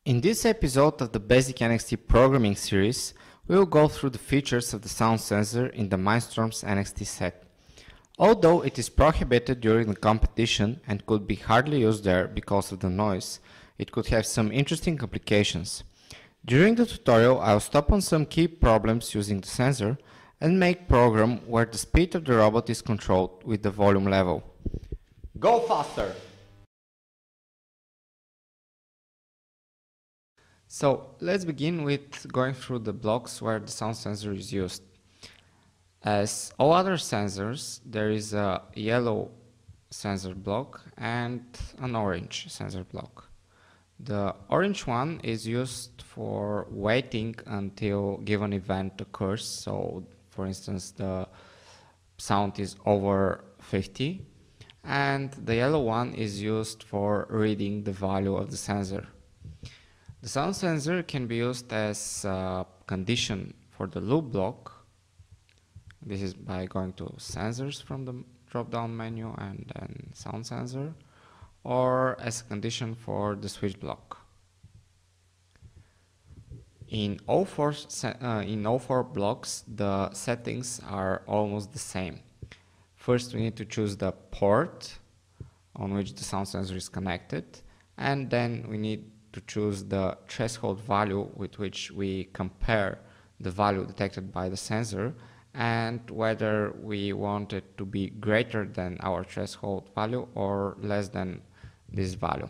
In this episode of the Basic NXT Programming series, we will go through the features of the sound sensor in the Mindstorm's NXT set. Although it is prohibited during the competition and could be hardly used there because of the noise, it could have some interesting applications. During the tutorial, I will stop on some key problems using the sensor and make program where the speed of the robot is controlled with the volume level. Go faster! So let's begin with going through the blocks where the sound sensor is used. As all other sensors, there is a yellow sensor block and an orange sensor block. The orange one is used for waiting until given event occurs. So for instance, the sound is over 50, and the yellow one is used for reading the value of the sensor. The sound sensor can be used as a condition for the loop block. This is by going to sensors from the drop-down menu and then sound sensor, or as a condition for the switch block. In all four blocks, the settings are almost the same. First, we need to choose the port on which the sound sensor is connected, and then we need to choose the threshold value with which we compare the value detected by the sensor and whether we want it to be greater than our threshold value or less than this value.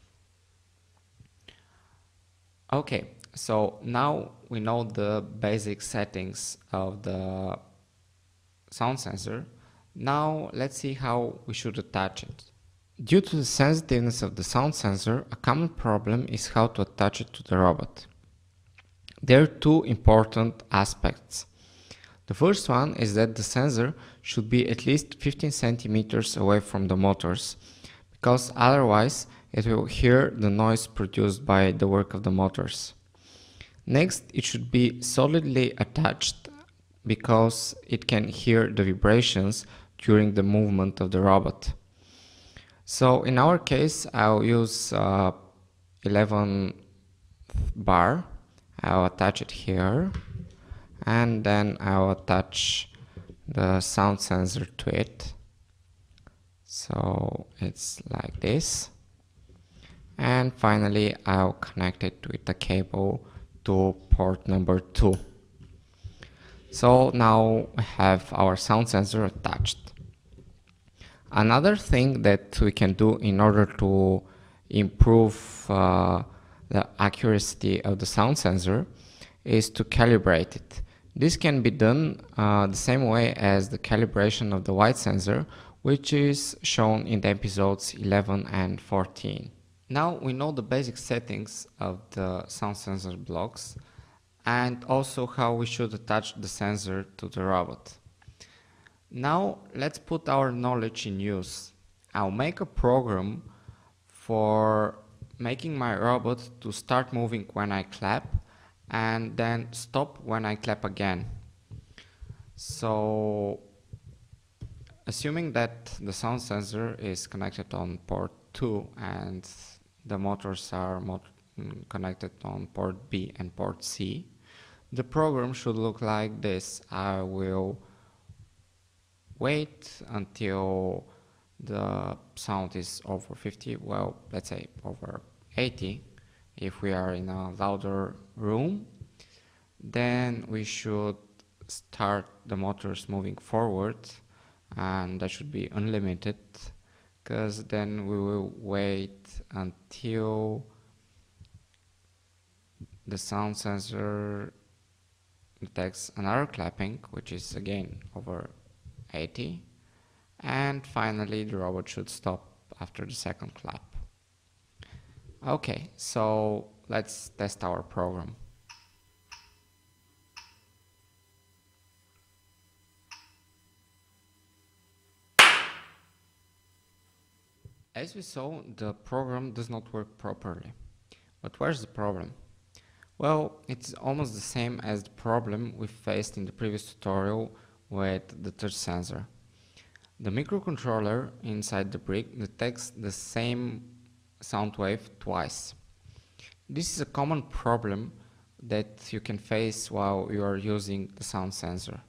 Okay, so now we know the basic settings of the sound sensor. Now let's see how we should attach it. Due to the sensitiveness of the sound sensor, a common problem is how to attach it to the robot. There are two important aspects. The first one is that the sensor should be at least 15 centimeters away from the motors, because otherwise it will hear the noise produced by the work of the motors. Next, it should be solidly attached because it can hear the vibrations during the movement of the robot. So in our case, I'll use 11 bar. I'll attach it here, and then I'll attach the sound sensor to it. So it's like this. And finally, I'll connect it with a cable to port number 2. So now we have our sound sensor attached. Another thing that we can do in order to improve the accuracy of the sound sensor is to calibrate it. This can be done the same way as the calibration of the white sensor, which is shown in the episodes 11 and 14. Now we know the basic settings of the sound sensor blocks and also how we should attach the sensor to the robot. Now let's put our knowledge in use. I'll make a program for making my robot to start moving when I clap and then stop when I clap again. So assuming that the sound sensor is connected on port 2 and the motors are connected on port B and port C, the program should look like this. I will wait until the sound is over 50, well, let's say over 80 if we are in a louder room. Then we should start the motors moving forward, and that should be unlimited, because then we will wait until the sound sensor detects another clapping, which is again over 80, and finally the robot should stop after the second clap. Okay, so let's test our program. As we saw, the program does not work properly. But where's the problem? Well, it's almost the same as the problem we faced in the previous tutorial with the touch sensor. The microcontroller inside the brick detects the same sound wave twice. This is a common problem that you can face while you are using the sound sensor.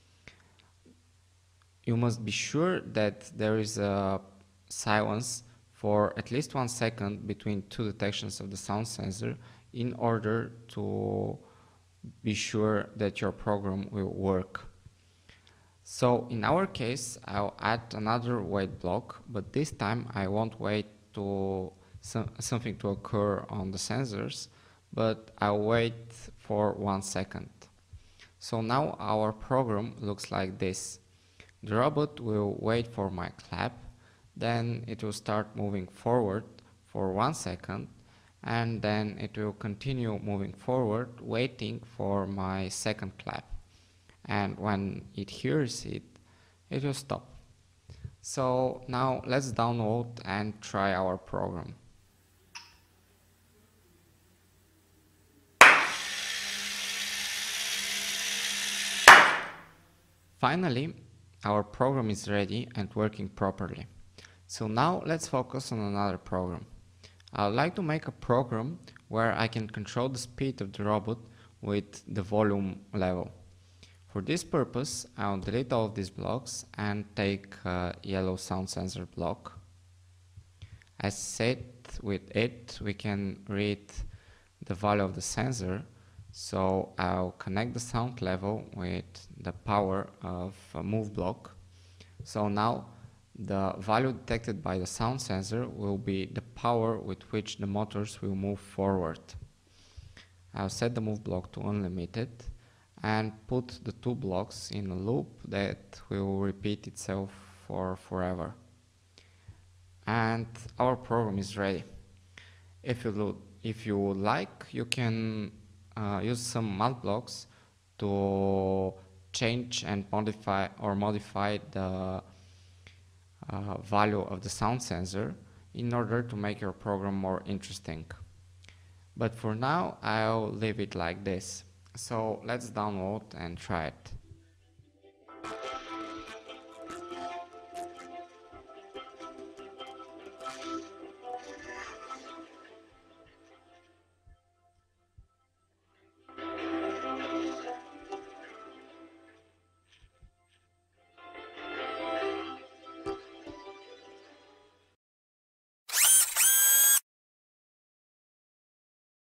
You must be sure that there is a silence for at least 1 second between two detections of the sound sensor in order to be sure that your program will work. So in our case, I'll add another wait block, but this time I won't wait to something to occur on the sensors, but I'll wait for 1 second. So now our program looks like this. The robot will wait for my clap, then it will start moving forward for 1 second, and then it will continue moving forward, waiting for my second clap. And when it hears it, it will stop. So now let's download and try our program. Finally, our program is ready and working properly. So now let's focus on another program. I would like to make a program where I can control the speed of the robot with the volume level. For this purpose, I'll delete all of these blocks and take a yellow sound sensor block. As said, with it we can read the value of the sensor, so I'll connect the sound level with the power of a move block. So now the value detected by the sound sensor will be the power with which the motors will move forward. I'll set the move block to unlimited and put the two blocks in a loop that will repeat itself for forever. And our program is ready. If you would like, you can use some math blocks to change and modify the value of the sound sensor in order to make your program more interesting. But for now, I'll leave it like this. So let's download and try it.